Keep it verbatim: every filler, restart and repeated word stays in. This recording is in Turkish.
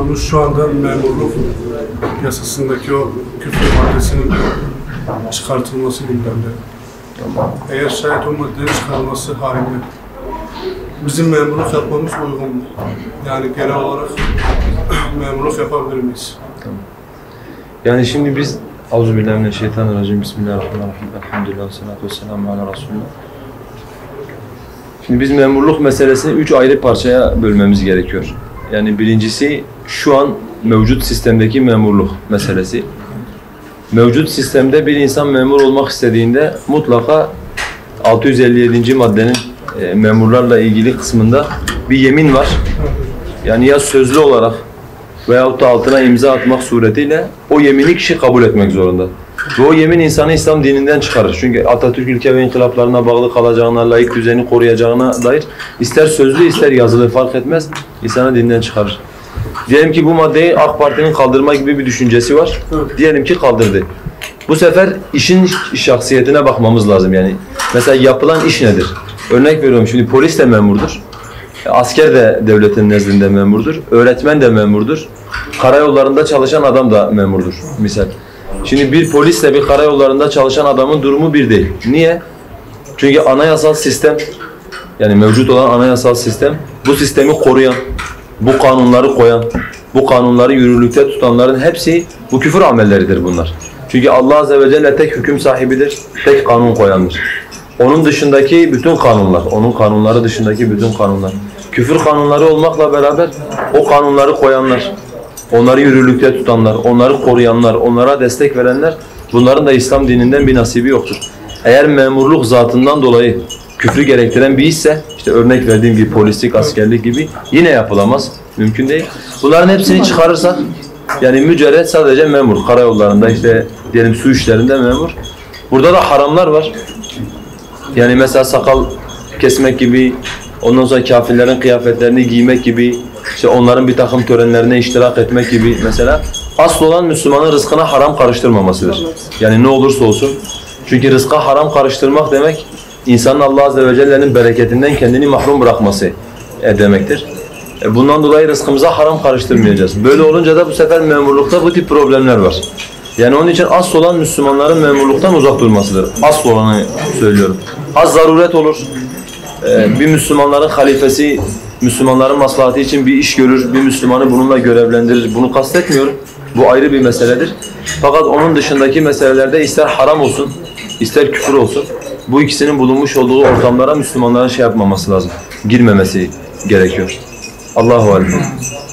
Konumuz şu anda memurluk yasasındaki o küfür maddesinin çıkartılması gündemde. Eğer şayet o maddenin çıkarılması halinde bizim memurluk yapmamız uygun mu? Yani genel olarak memurluk yapabilir miyiz? Tamam. Yani şimdi biz Euzubillahimineşşeytanirracim. Bismillahirrahmanirrahim. Elhamdülillah. Salatu vesselamu ala Resulullah. Şimdi biz memurluk meselesini üç ayrı parçaya bölmemiz gerekiyor. Yani birincisi şu an mevcut sistemdeki memurluk meselesi. Mevcut sistemde bir insan memur olmak istediğinde mutlaka altı yüz elli yedinci maddenin e, memurlarla ilgili kısmında bir yemin var. Yani ya sözlü olarak veyahut da altına imza atmak suretiyle o yemini kişi kabul etmek zorunda. Ve o yemin insanı İslam dininden çıkarır. Çünkü Atatürk ilke ve inkılaplarına bağlı kalacağına, laik düzeni koruyacağına dair ister sözlü ister yazılı fark etmez, insanı dinden çıkarır. Diyelim ki bu maddeyi AK Parti'nin kaldırma gibi bir düşüncesi var. Diyelim ki kaldırdı. Bu sefer işin şahsiyetine bakmamız lazım yani. Mesela yapılan iş nedir? Örnek veriyorum, şimdi polis de memurdur. Asker de devletin nezdinde memurdur. Öğretmen de memurdur. Karayollarında çalışan adam da memurdur misal. Şimdi bir polisle bir karayollarında çalışan adamın durumu bir değil. Niye? Çünkü anayasal sistem, yani mevcut olan anayasal sistem, bu sistemi koruyan, bu kanunları koyan, bu kanunları yürürlükte tutanların hepsi bu küfür amelleridir bunlar. Çünkü Allah Azze ve Celle tek hüküm sahibidir, tek kanun koyandır. Onun dışındaki bütün kanunlar, onun kanunları dışındaki bütün kanunlar, küfür kanunları olmakla beraber o kanunları koyanlar, onları yürürlükte tutanlar, onları koruyanlar, onlara destek verenler, bunların da İslam dininden bir nasibi yoktur. Eğer memurluk zatından dolayı küfrü gerektiren bir işse, işte örnek verdiğim gibi polislik, askerlik gibi yine yapılamaz, mümkün değil. Bunların hepsini çıkarırsak, yani mücerred sadece memur, karayollarında işte diyelim su işlerinde memur. Burada da haramlar var. Yani mesela sakal kesmek gibi, ondan sonra kafirlerin kıyafetlerini giymek gibi, işte onların bir takım törenlerine iştirak etmek gibi mesela. Asıl olan Müslümanın rızkına haram karıştırmamasıdır. Yani ne olursa olsun. Çünkü rızka haram karıştırmak demek, insanın Allah Azze ve Celle'nin bereketinden kendini mahrum bırakması demektir. Bundan dolayı rızkımıza haram karıştırmayacağız. Böyle olunca da bu sefer memurlukta bu tip problemler var. Yani onun için asıl olan Müslümanların memurluktan uzak durmasıdır. Asıl olanı söylüyorum. Az zaruret olur. Ee, bir Müslümanların halifesi, Müslümanların maslahatı için bir iş görür, bir Müslümanı bununla görevlendirir. Bunu kastetmiyorum. Bu ayrı bir meseledir. Fakat onun dışındaki meselelerde ister haram olsun, ister küfür olsun, bu ikisinin bulunmuş olduğu ortamlara Müslümanların şey yapmaması lazım, girmemesi gerekiyor. Allahu alem.